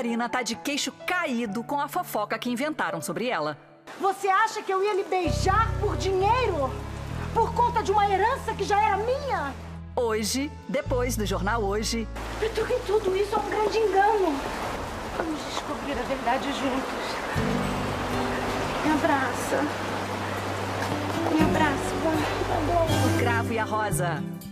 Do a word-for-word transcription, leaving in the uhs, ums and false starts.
Marina tá de queixo caído com a fofoca que inventaram sobre ela. Você acha que eu ia lhe beijar por dinheiro? Por conta de uma herança que já era minha? Hoje, depois do Jornal Hoje... Petuque, tudo isso é um grande engano. Vamos descobrir a verdade juntos. Me abraça. Me abraça, vai. Tá bom. O Cravo e a Rosa.